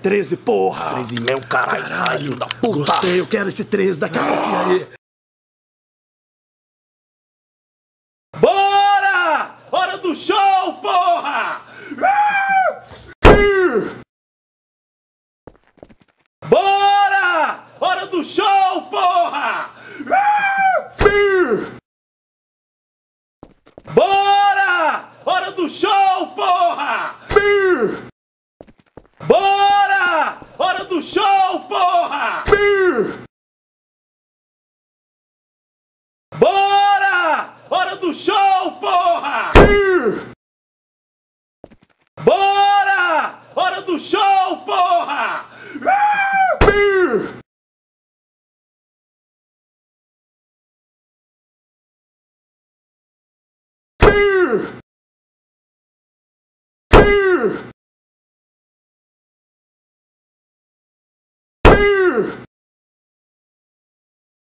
13, porra! 13 mesmo, caralho, sai, filho da puta! Gostei, eu quero esse 13 daqui a pouquinho aí. Bora! Hora do show, porra! Bora! Hora do show, porra! Bora! Hora do show, porra! Bora! Hora do show, porra! Bora! Hora do show, porra! Bora! Hora do show, porra!